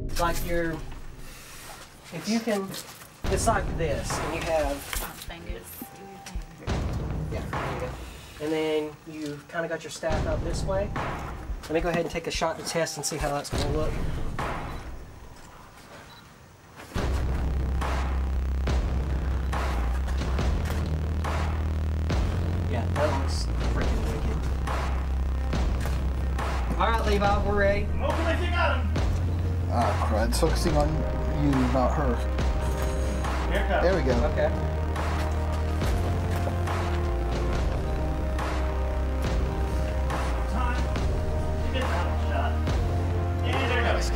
like if you can, it's like this, and you have, yeah, there you go. And then you kind of got your staff out this way. Let me go ahead and take a shot to test and see how that's going to look. Yeah, that looks freaking wicked. All right, Levi, we're ready. Hopefully you got him. Ah, crud. It's focusing on you, not her. Here it comes. There we go. Okay. Time to get that one shot. Yeah, there it goes.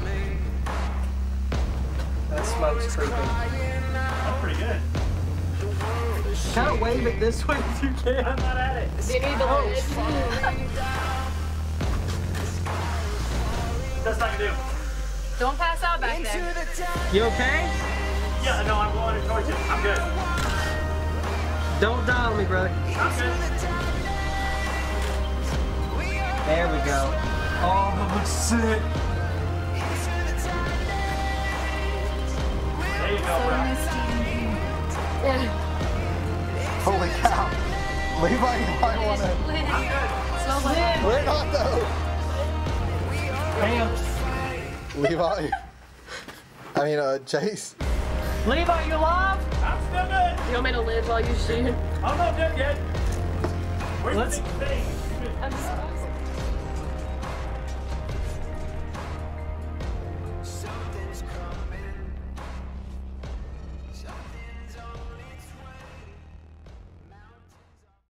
That smoke's creeping. That's pretty good. Kind of wave it this way if you can. I'm not at it. Do you need the lid? Best I can do. Don't pass out back there. You okay? Yeah, no, I'm going towards you. I'm good. Don't die on me, brother. I'm good. There we go. Oh, that looks sick. There you go, bro. Yeah. Holy cow. Levi, you might want to... I'm good. Smells like We're not, though. Damn. Levi. I mean, Chase. Levi, you alive? I'm still good. You want me to live while you shoot? I'm not dead yet. Where's Let's- the big thing? I'm just